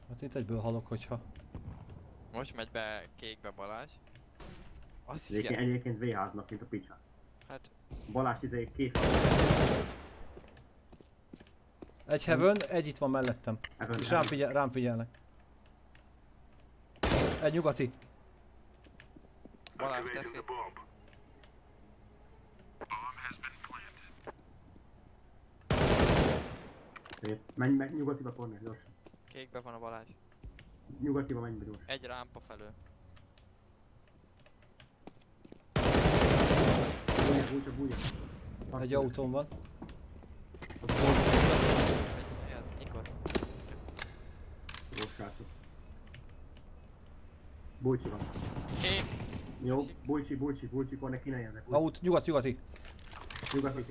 Hát itt egyből halok, hogyha... Most megy be kékbe Balázs. Azt is Egyébként V-háznak, mint a picsa. Hát... Balázs két. Egy heaven, egy itt van mellettem. Heaven, És heaven. rám figyelnek. Egy nyugati. Balázs teszi. Szép. Menj nyugatiba, Cornél, gyorsan. Kékbe van a Balázs. Nyugatiba menj be gyorsan. Egy rámpa felől. Bújja. Egy autón van. Nikor. Jó srácok. Bújcsi van. Kék. Jó, bújcsi, Cornél kínálják. Nyugati. Nyugati.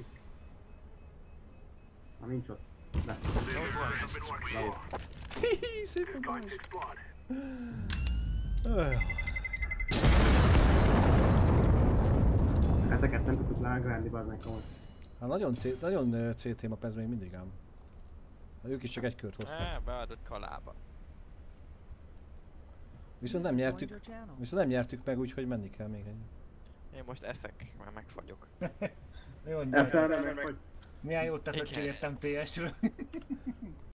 Na nincs ott. Le. Leó. Hihi, szépen Balázs. Ezeket nem tudtuk leágrálni, bazd meg komoly. Hát nagyon C téma ez még mindig ám. Hát ők is csak egy kört hoztak. Beadott kalába. Viszont nem nyertük meg, úgyhogy menni kell még ennyi. Én most eszek, mert megfagyok. Jó, Eszel, meg vagy. milyen jót tettek Igen. értem PS-ről.